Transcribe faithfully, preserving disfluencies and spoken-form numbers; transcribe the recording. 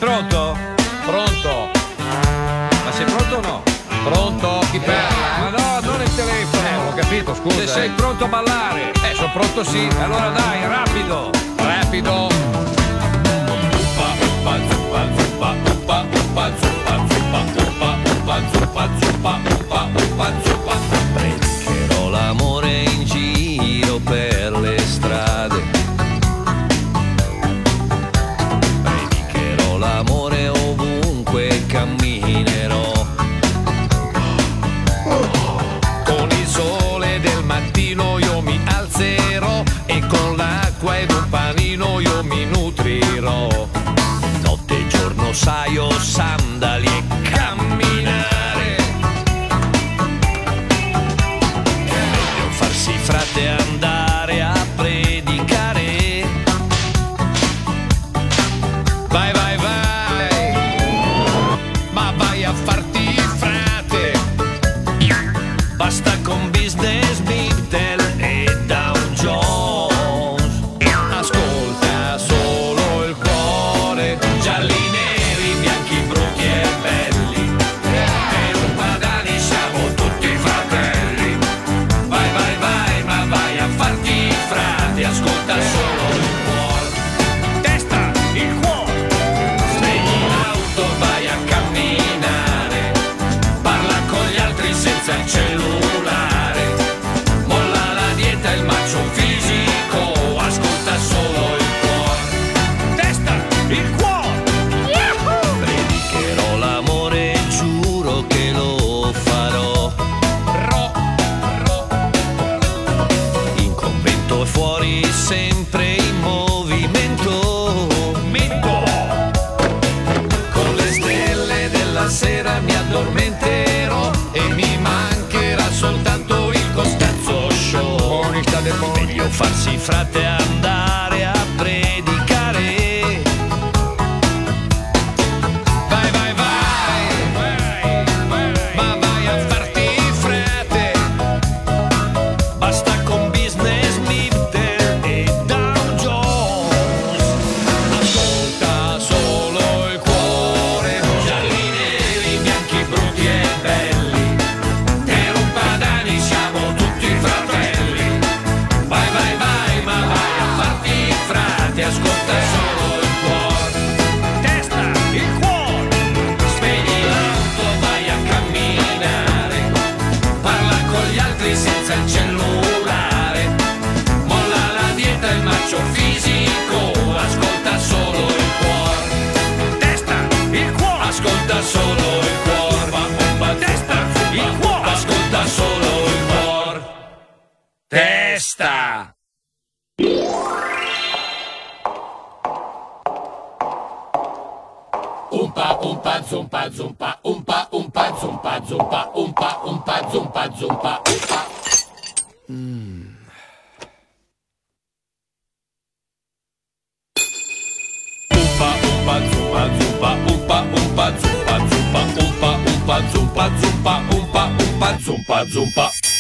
pronto? Pronto? Ma sei pronto o no? Pronto? Chi parla? Ma no, non il telefono. Eh, non ho capito, scusa. Se sei pronto a ballare. Eh, sono pronto sì. Allora dai, rapido. Rapido. Zuppa, zuppa, zuppa, zuppa, zuppa, zuppa, zuppa, zuppa, zuppa, zuppa, zuppa, zuppa, zuppa, zuppa. Predicherò l'amore in giro per le strade. Predicherò l'amore ovunque camminerò. Con il sole del mattino io mi alzerò e con l'acqua ed un panino io mi nutrirò. Notte e giorno saio, sandali e camminare. È meglio farsi frate e andare a predicare. Vai, vai, vai, ma vai a farti frate. Basta con Business Beatle e Dow Jones. Ascolta solo il cuore, gialli, neri, bianchi, brutti e belli. Per un padani siamo tutti fratelli. Vai, vai, vai, ma vai a farti frate. Ascolta solo il cuore. Testa, il cuore. Svegli l'auto, vai a camminare. Parla con gli altri senza il cellulare. Molla la dieta e il macio fisico. Ascolta solo il cuore. Testa, il cuore. Predicherò l'amore e giuro che lo farò. Ro, ro. In convento e fuori sempre in movimento. Metto. Con le stelle della sera mi addormenterò e mi mancherà soltanto il Costanzo Show. Monista demoni. Meglio farsi frate e andare a predicare. Vai, vai, vai, ma vai a farti frate. Basta con Business Beatle e Dow Jones. Ascolta solo il cuore, gialli, neri, bianchi, brutti e belli. Per un padani siamo tutti fratelli. Vai, vai, vai, ma vai a farti frate. Ascolta solo il cuore. Testa, il cuore. Spegni l'auto, vai a camminare. Parla con gli altri senza il cellulare. Molla la dieta e il macio fisico. Ascolta solo il cuore. Testa, il cuore. Ascolta solo il cuore. Testa, il cuore. Ascolta solo il cuore. Testa. Umpa, umpa, zumpa, zumpa, umpa, umpa, zumpa, zumpa, umpa, umpa, zumpa, zumpa, umpa. Umpa, umpa, zumpa, zumpa, umpa, umpa, zumpa, zumpa, umpa, umpa, zumpa, zumpa, umpa, umpa, zumpa, zumpa.